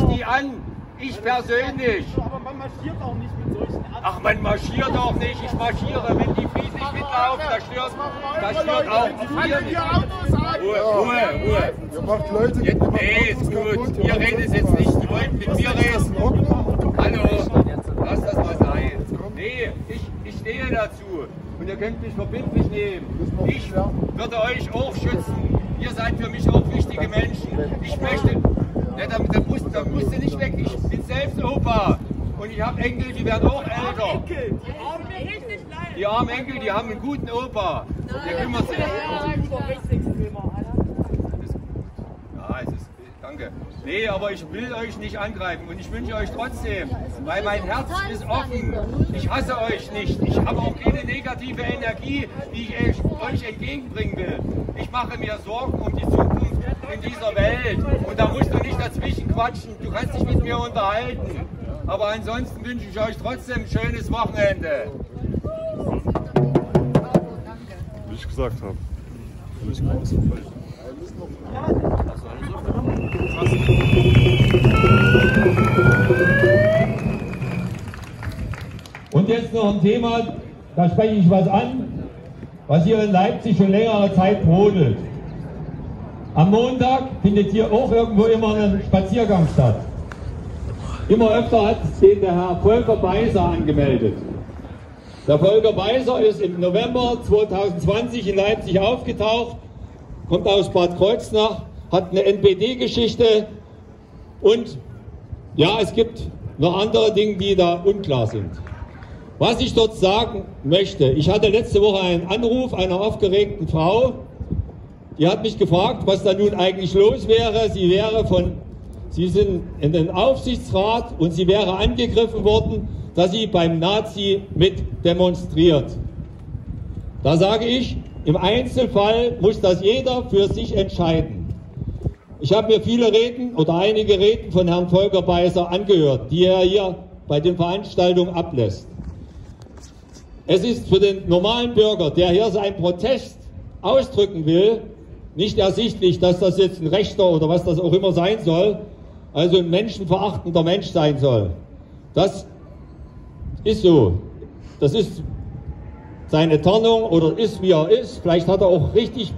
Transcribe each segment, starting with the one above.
ich die an. Ich persönlich. Aber man marschiert auch nicht mit solchen Absichten. Ach, man marschiert auch nicht. Ich marschiere, wenn die friedlich mitlaufen. Das stört auch hier nicht. Ruhe. Ihr macht Leute, Nee, ist gut. Ihr redet jetzt nicht. Die wollten mit mir reden. Hallo, lass das mal sein. Nee, ich stehe dazu. Und ihr könnt mich verbindlich nehmen. Ich würde euch auch schützen. Ihr seid für mich auch wichtige Menschen. Ich möchte... Ja, da musst du nicht weg. Ich bin selbst Opa. Und ich habe Enkel, die werden auch älter. Die armen Enkel, die haben einen guten Opa. Der kümmert sich. Ja, es ist... Danke. Nee, aber ich will euch nicht angreifen und ich wünsche euch trotzdem, weil mein Herz ist offen. Ich hasse euch nicht. Ich habe auch keine negative Energie, die ich euch entgegenbringen will. Ich mache mir Sorgen um die Zukunft in dieser Welt und da musst du nicht dazwischen quatschen. Du kannst dich mit mir unterhalten. Aber ansonsten wünsche ich euch trotzdem ein schönes Wochenende. Wie ich gesagt habe. Und jetzt noch ein Thema, da spreche ich was an, was hier in Leipzig schon längere Zeit brodelt. Am Montag findet hier auch irgendwo immer ein Spaziergang statt. Immer öfter hat den der Herr Volker Beiser angemeldet. Der Volker Beiser ist im November 2020 in Leipzig aufgetaucht, kommt aus Bad Kreuznach, hat eine NPD-Geschichte und ja, es gibt noch andere Dinge, die da unklar sind. Was ich dort sagen möchte, ich hatte letzte Woche einen Anruf einer aufgeregten Frau, die hat mich gefragt, was da nun eigentlich los wäre. Sie sind in den Aufsichtsrat und sie wäre angegriffen worden, dass sie beim Nazi mit demonstriert. Da sage ich, im Einzelfall muss das jeder für sich entscheiden. Ich habe mir viele Reden oder einige Reden von Herrn Volker Beiser angehört, die er hier bei den Veranstaltungen ablässt. Es ist für den normalen Bürger, der hier seinen Protest ausdrücken will, nicht ersichtlich, dass das jetzt ein Rechter oder was das auch immer sein soll, also ein menschenverachtender Mensch sein soll. Das ist so. Das ist seine Tarnung oder ist wie er ist. Vielleicht hat er auch richtig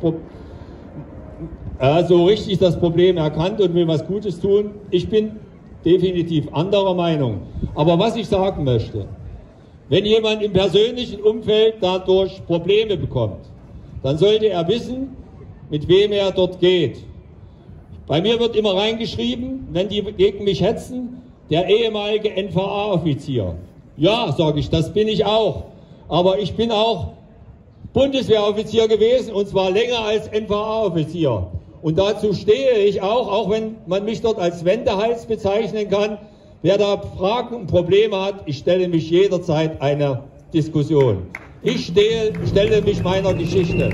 das Problem erkannt und will was Gutes tun. Ich bin definitiv anderer Meinung. Aber was ich sagen möchte, wenn jemand im persönlichen Umfeld dadurch Probleme bekommt, dann sollte er wissen, mit wem er dort geht. Bei mir wird immer reingeschrieben, wenn die gegen mich hetzen, der ehemalige NVA-Offizier. Ja, sage ich, das bin ich auch. Aber ich bin auch Bundeswehroffizier gewesen und zwar länger als NVA-Offizier. Und dazu stehe ich auch wenn man mich dort als Wendehals bezeichnen kann. Wer da Fragen und Probleme hat, ich stelle mich jederzeit einer Diskussion. Ich stelle mich meiner Geschichte.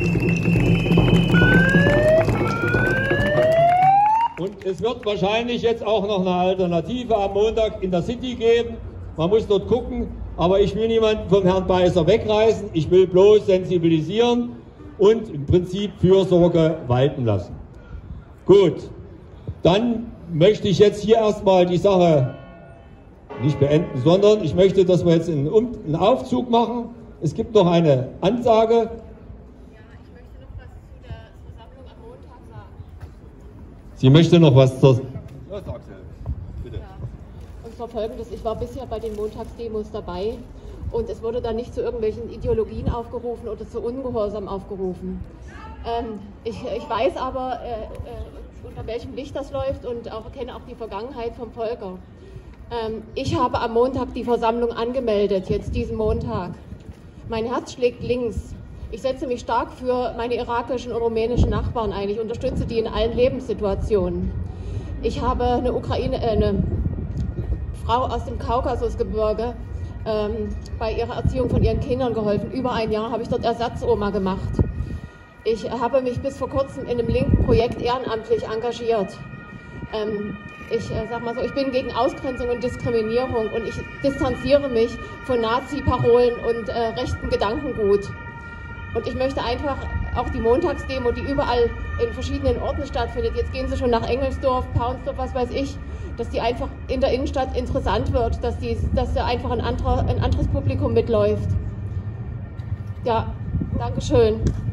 Und es wird wahrscheinlich jetzt auch noch eine Alternative am Montag in der City geben. Man muss dort gucken, aber ich will niemanden vom Herrn Beiser wegreißen. Ich will bloß sensibilisieren und im Prinzip Fürsorge walten lassen. Gut, dann möchte ich jetzt hier erstmal die Sache nicht beenden, sondern ich möchte, dass wir jetzt einen Aufzug machen. Es gibt noch eine Ansage. Ja, ich möchte noch was zu der Versammlung am Montag sagen. Sie möchte noch was zur... Ja, sag's bitte. Ja. Und zwar Folgendes, ich war bisher bei den Montagsdemos dabei und es wurde dann nicht zu irgendwelchen Ideologien aufgerufen oder zu Ungehorsam aufgerufen. Ich weiß aber, unter welchem Licht das läuft und kenne auch die Vergangenheit vom Volker. Ich habe am Montag die Versammlung angemeldet, jetzt diesen Montag. Mein Herz schlägt links. Ich setze mich stark für meine irakischen und rumänischen Nachbarn ein. Ich unterstütze die in allen Lebenssituationen. Ich habe eine Frau aus dem Kaukasusgebirge bei ihrer Erziehung von ihren Kindern geholfen. Über ein Jahr habe ich dort Ersatzoma gemacht. Ich habe mich bis vor kurzem in einem linken Projekt ehrenamtlich engagiert. Ich sag mal so, ich bin gegen Ausgrenzung und Diskriminierung und ich distanziere mich von Nazi-Parolen und rechtem Gedankengut. Und ich möchte einfach auch die Montagsdemo, die überall in verschiedenen Orten stattfindet, jetzt gehen sie schon nach Engelsdorf, Paunsdorf, was weiß ich, dass die einfach in der Innenstadt interessant wird, dass da einfach ein anderes Publikum mitläuft. Ja, Dankeschön.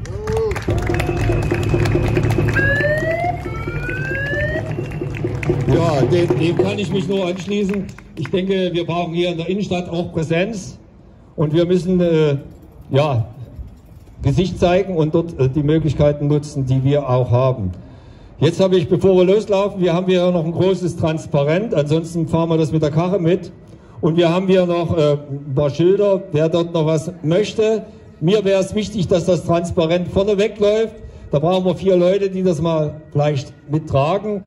Ja, dem kann ich mich nur anschließen. Ich denke, wir brauchen hier in der Innenstadt auch Präsenz und wir müssen ja, Gesicht zeigen und dort die Möglichkeiten nutzen, die wir auch haben. Jetzt habe ich, bevor wir loslaufen, wir haben hier noch ein großes Transparent, ansonsten fahren wir das mit der Karre mit. Und wir haben hier noch ein paar Schilder, wer dort noch was möchte. Mir wäre es wichtig, dass das Transparent vorne wegläuft. Da brauchen wir 4 Leute, die das mal vielleicht mittragen.